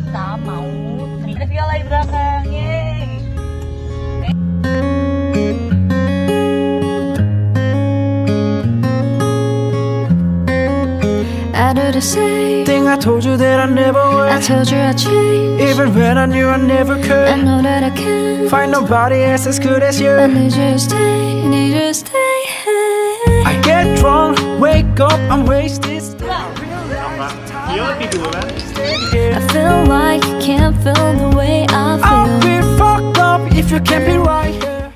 kita mau trip viola di belakang. Yeay. I do the same thing I told you that I never would. I told you I'd change, Even when I knew I never could. I know that I can't Find nobody else as good as you. I need you to stay, need you to stay. I get drunk, wake up, I'm wasted. I feel like you can't feel the way I I'll feel. be fucked up if you can't be right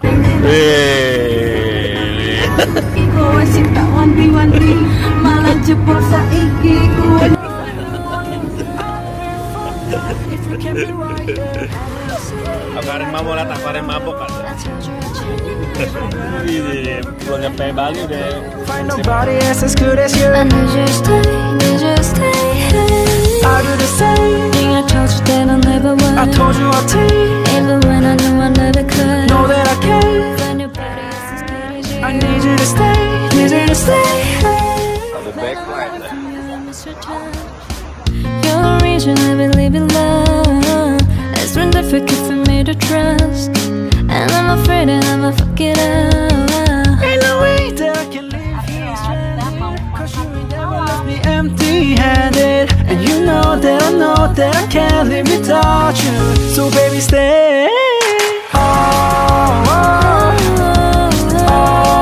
here. Iko wasik tak wanti-wanti malah jebol saiki kuwi. Kemarin mabok lah, kemarin mabok kan. Belum nyampe Bali udah. Find nobody else as good as you. I need you to stay, need you to stay. I do the same Thing I told you that I never would. I told you I'd take. Even when I knew I never could. Know that I can't. Find nobody else as good as you. I need you to stay, need you to stay. Ada backlight lah. You're the reason I believe in love. It's been difficult for me to trust, and I'm afraid that I'ma fuck it up. Ain't no way that I can leave you stranded, 'cause you ain't never left me empty-handed. And you know that I can't live without you. So baby stay. Oh, oh, oh,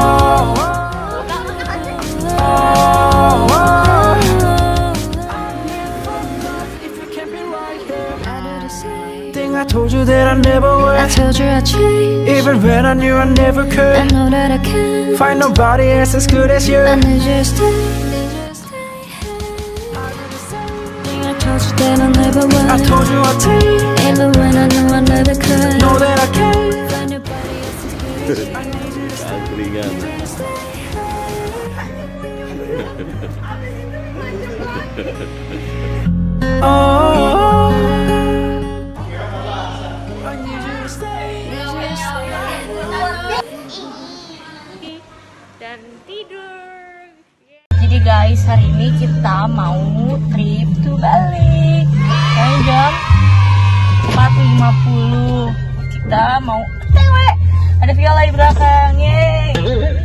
oh, oh. If you can't be right here. I do the same Thing I told you that I never I would. told you I'd change, Even when I knew I never I could. know that I can't Find nobody else as good as you. I need you to stay, need you to stay. Thing I told you that I never would. I told you I'd take. Even when I knew I never could. Know that I can't. Find nobody else as good as you. Angkringan. Oh, I need you to stay. Dan tidur. Jadi guys, hari ini kita mau trip to Bali. Sekarang jam 4.50. Kita mau OTW. Ada viola di belakang. Yeay.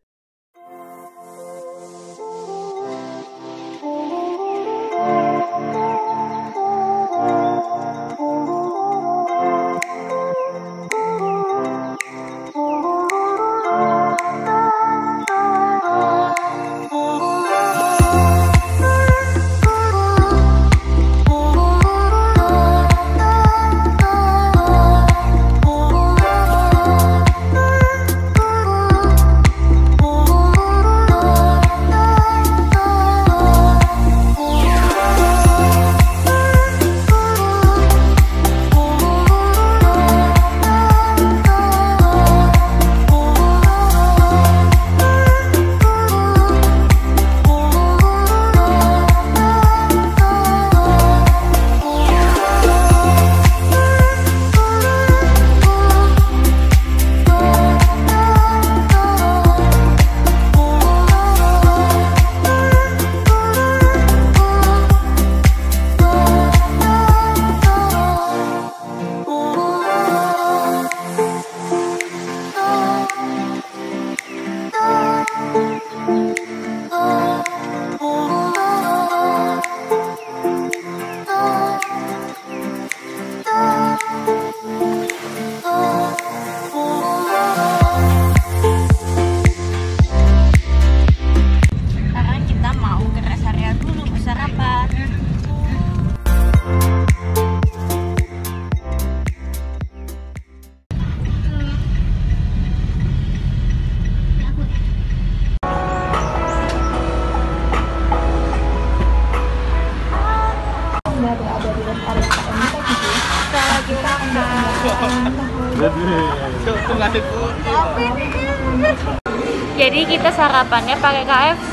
Jadi kita sarapannya pakai KFC.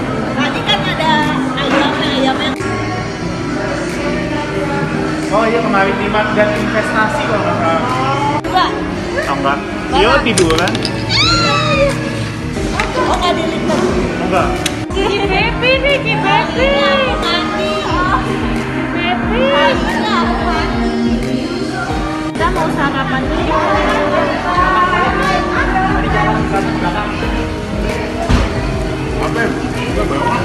Oh iya, kemaritiman dan investasi kalau nggak salah. Enggak. Enggak. Dia tiduran. Oh, nggak dilihat. Enggak. Happy nih, happy. Kita mau sarapan dulu. Apa? Enggak bawa.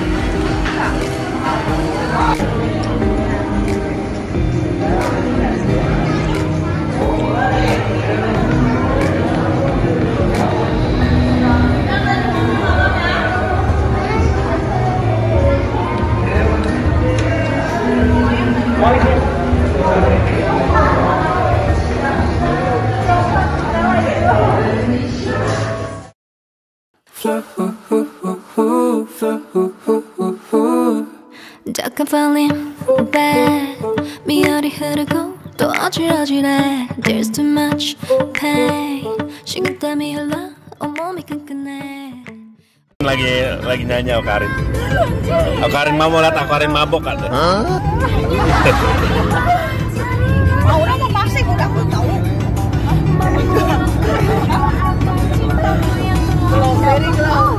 잠깐 falling back 미열이 흐르고 또 어질어질해 There's too much pain 식은땀이 흘러 온몸이 끈끈해 Lagi nyanyi Awkarin. Awkarin mau lihat Awkarin mabok kan? Orang mau masih udah aku tahu. Very glow.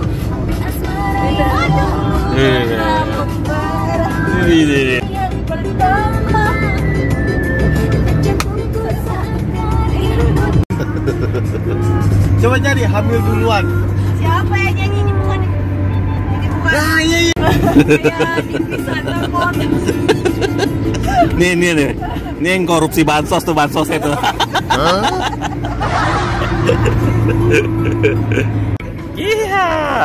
Coba cari hamil duluan. Siapa yang nyanyi ini bukan? Ini bukan. Nah, iya. Nih. Ini yang korupsi bansos tuh, bansos itu. Iya.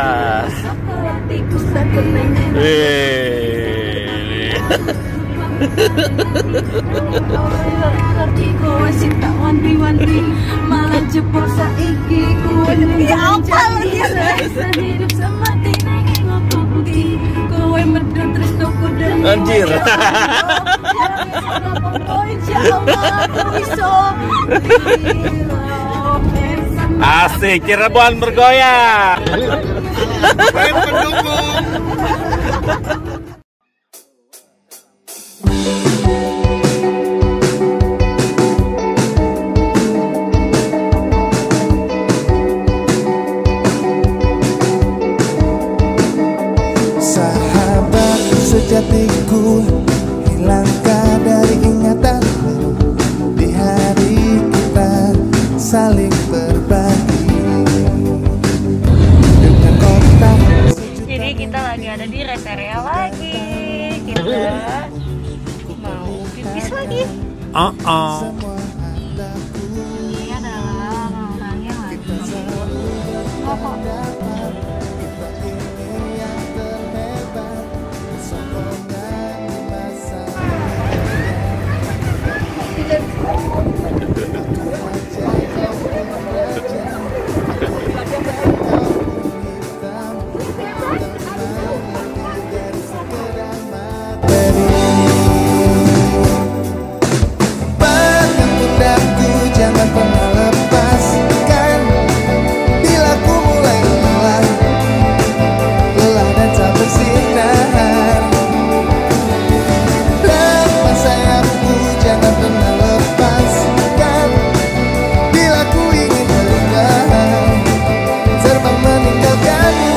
Kowe sing tak wanti-wanti malah jebol saiki kowe janji hidup semati ning ngopo putih kowe medhot tresnoku dan Anjir. Oh insyaallah aku iso Asik, Cirebon bergoyang. Pendukung. Sahabat sejatiku, hilangkah dari ingatanmu di hari kita saling berbagi dengan kontak. Jadi kita lagi ada di rest area lagi. Kita mau pipis lagi. Ini adalah orang yang lagi rokok. Pegang pundakku, jangan pernah lepaskan. Bila ku mulai lelah dan tak bersinar. Lepas sayapku, jangan pernah lepaskan. Bila ku ingin melingkar, terbang meninggalkanmu.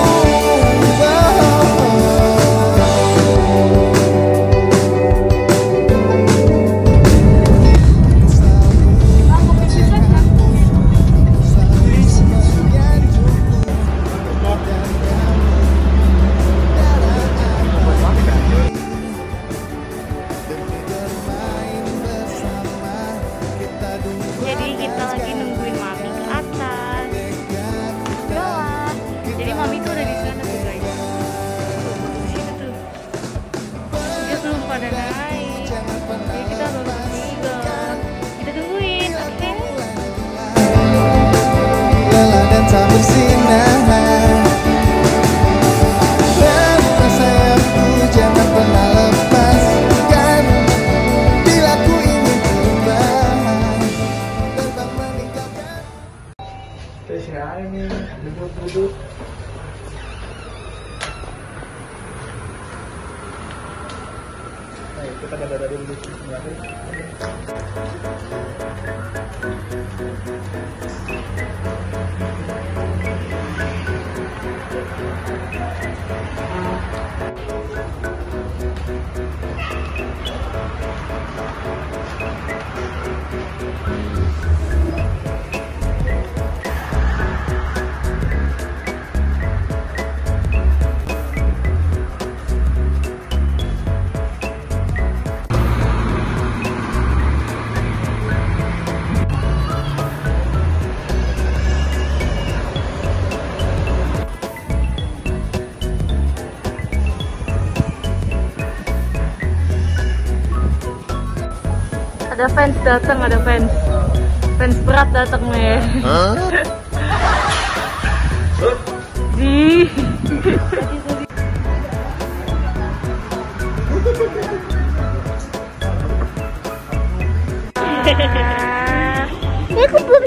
Jadi kita lagi nungguin mami ke atas. Yalah. Jadi mami tuh udah di sana tuh guys. Tuh, di situ tuh. Dia belum pada naik. Jadi kita baru tinggal. Kita tungguin, oke? Lelah dan tak bersinar. Lepas sayapku, jangan pernah lepaskan. Bila ku ingin terbang, terbang meninggalkan. Duduk. Ayo, kita dada dulu. Ada fans datang, ada fans. Fans berat datang nih. Di. Aku belum.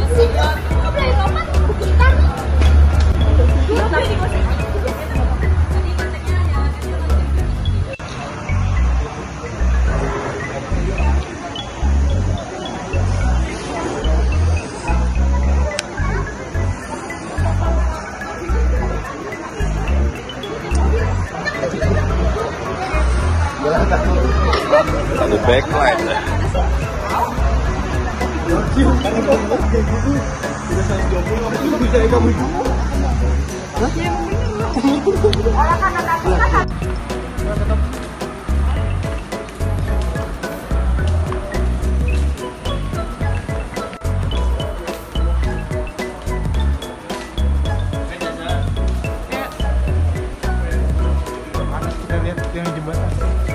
Satu backlight. Kita lihat yang jembatan.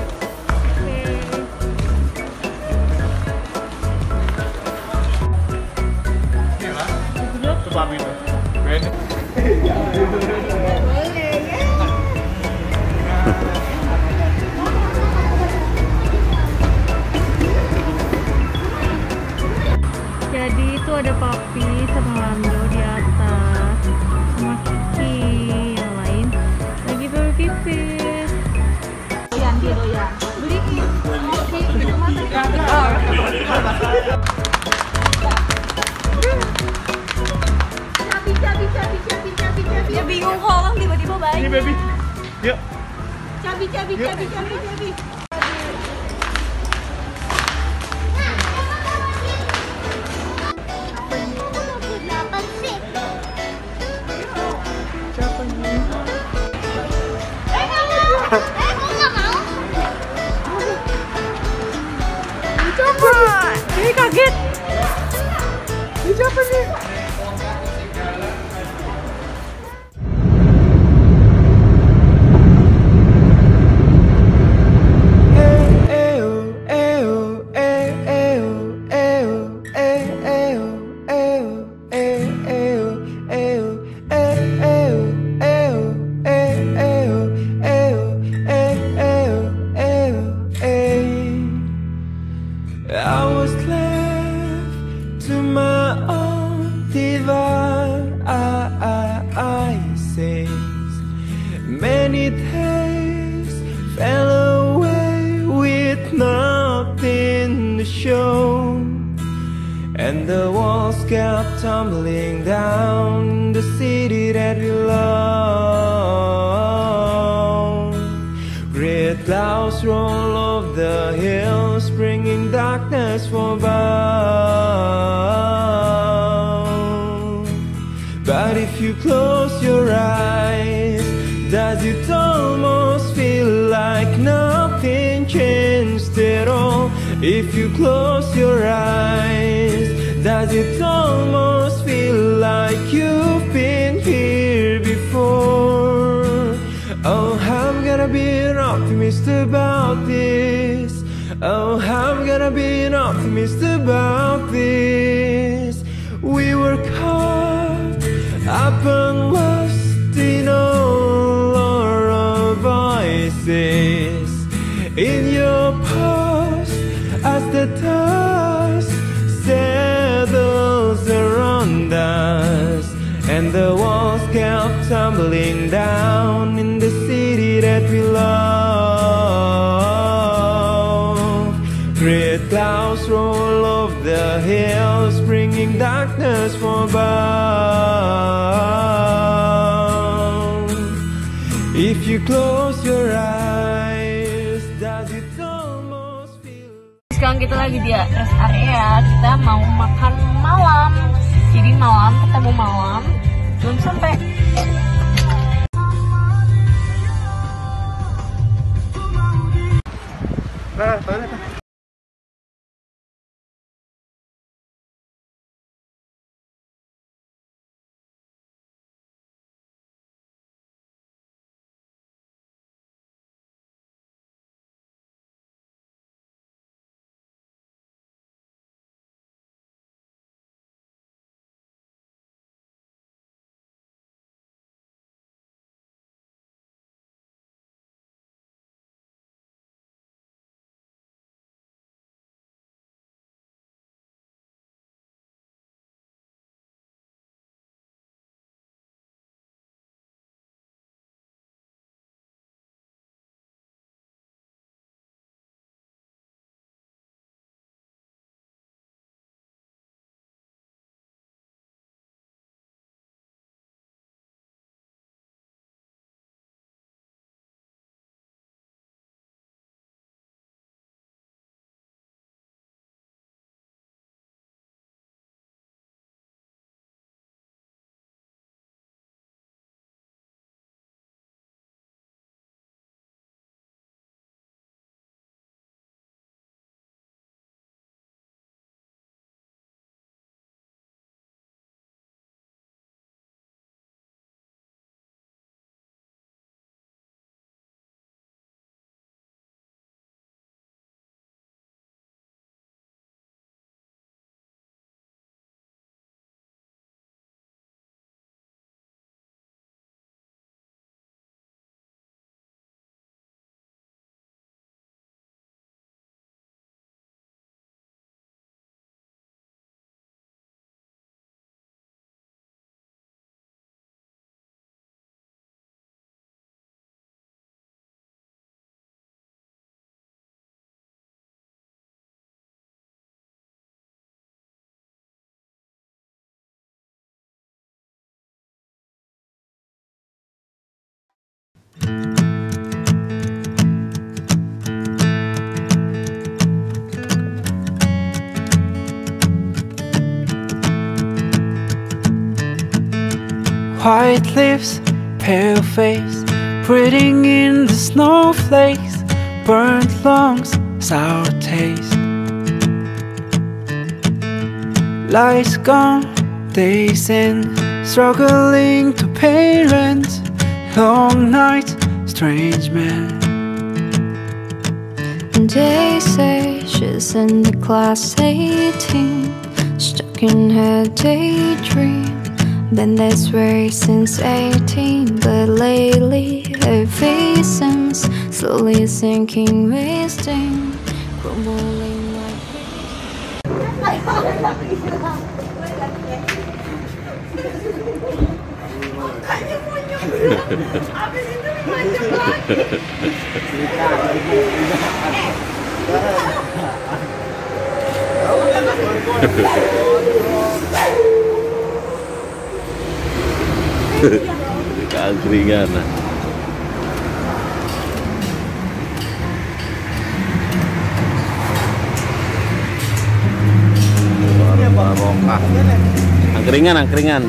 Itu papi tuh. Bene. Jadi itu ada papi sama Lando di atas, sama Kiki yang lain lagi berpipis. Doyan dia doyan. Beli kopi di rumah cabi. Dia bingung kok orang tiba-tiba baik. Ini baby. Yuk. Cabi. Ini kaget. Ini siapa nih? I was left to my own devices. Many days fell away with nothing to show, and the walls kept tumbling down. The city that we love. Red clouds roll off the hills, bringing darkness for bound. But if you close your eyes, does it almost feel like nothing changed at all? If you close your eyes, does it almost feel like you've been here before? Oh, I'm gonna be an optimist about this. Oh, I'm gonna be an optimist about this. We were caught up and lost in all our voices. In your past, as the dust settles around us, and the walls kept tumbling down in the city that we love. Red clouds roll off the hills, bringing darkness for bound. If you close your eyes, does it almost feel... Sekarang kita lagi di rest area, kita mau makan malam. Jadi malam, ketemu malam, belum sampai. Nah, toilet. White lips, pale face, breathing in the snowflakes, burnt lungs, sour taste. Lights gone, days in, struggling to pay rent, long nights, strange man. They say she's in the class 18, stuck in her daydream. Been this way since 18, but lately her face seems slowly sinking, wasting, crumbling like keangkringan. Angkringan.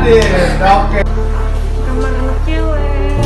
Adit, oke. Kamar anak cewek.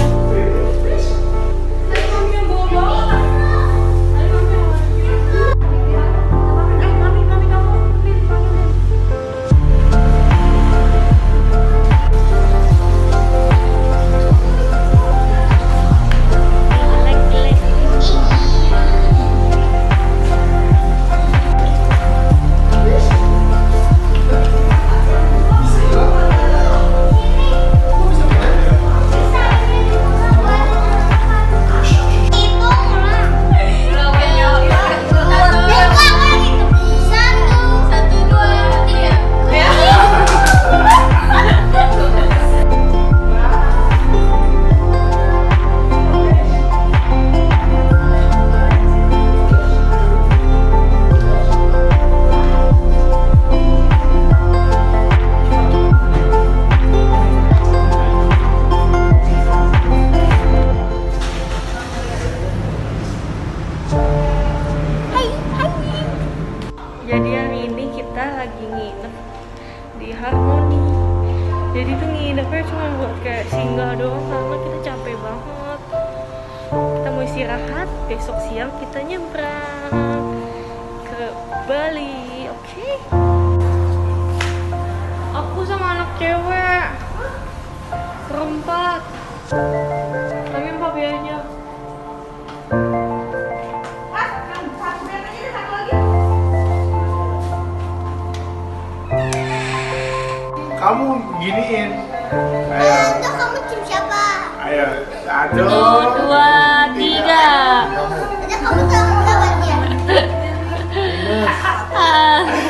Jadi hari ini kita lagi nginep di Harmoni. Jadi tuh nginepnya cuma buat kayak singgah doang karena kita capek banget. Kita mau istirahat, besok siang kita nyebrang ke Bali, oke? Aku sama anak cewek berempat. Kami papi aja. Kamu giniin. Ayo. Itu kamu tim siapa? Ayo. 1, 2, 3. Ada kamu tahu lewat dia. Ah.